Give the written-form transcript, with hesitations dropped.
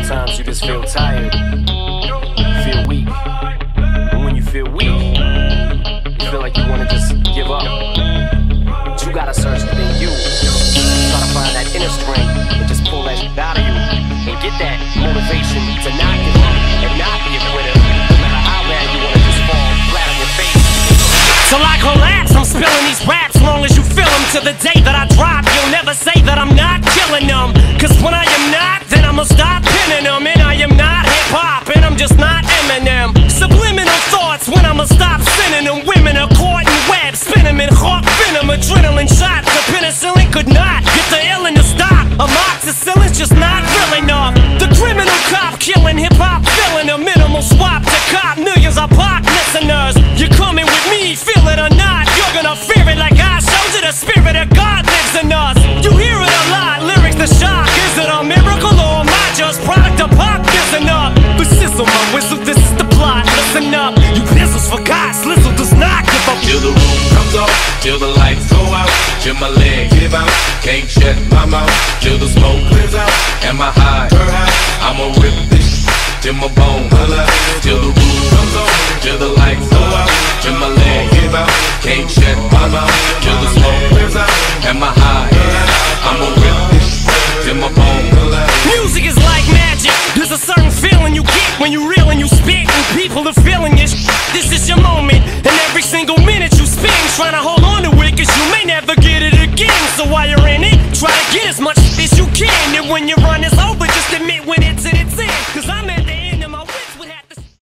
Sometimes you just feel tired, feel weak. And when you feel weak, you feel like you wanna just give up. But you gotta search within you. Try to find that inner strength and just pull that shit out of you. And get that motivation to not give up and not be a quitter. No matter how bad you wanna just fall flat on your face. Till I collapse, I'm spilling these raps. Long as you feel them, to the day that I drop, you'll never say that I'm not killing them. Cause when I am not, then I'ma stop pinning them. And I am not hip-hop, and I'm just not Eminem. Subliminal thoughts when I'ma stop sending them. Women are caught in webs, spin them in hawk venom. Adrenaline shots, the penicillin could not get the illin' to stop. Amoxicillin's just not real enough. The criminal cop killing hip-hop, filling a minimal swap to cop millions of pop listeners. You're coming with me, feel it or not, you're gonna fear it like I showed you. The spirit of God lives in us. You hear it a lot, lyrics to shock. Is it a miracle or am I just product of pop? Listen up, but sizzle my whistle, this is the plot. Listen up, you pistols forgot, Slizzle does not give up. Till the roof comes off, till the lights go out, till my legs give out, can't shut my mouth, till the smoke clears out, and my high, I'ma rip this till my bone holla. Till the roof comes off, till the lights go out, till my legs give out, can't shut my mouth, till the smoke clears out, and my high, I'ma rip this till my bone holla. Music is like magic. There's a certain feeling you get when you reel and you spit, and people are feeling it. This is your moment, and every single minute you spend trying to hold on to it, cause you may never get it again. So while you're in it, try to get as much as you can. And when your run is over, just admit when it's in.